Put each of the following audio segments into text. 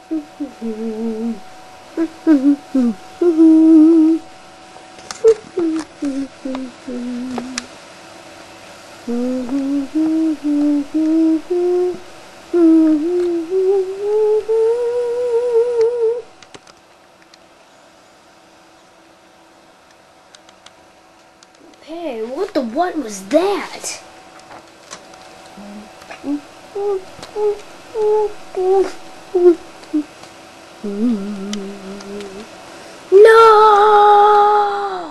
Hey, what was that? No!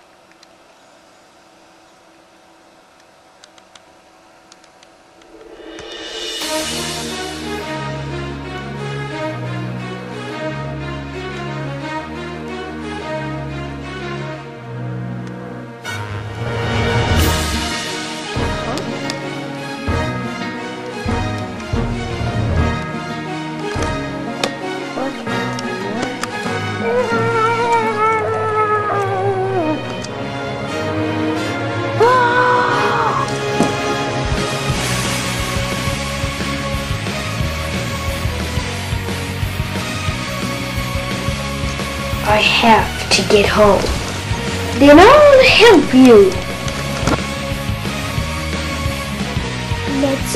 I have to get home. Then I'll help you. Let's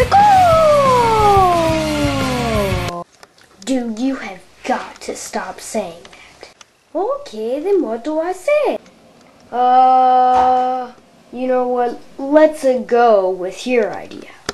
go! Dude, you have got to stop saying that. Okay, then what do I say? You know what? Let's go with your idea.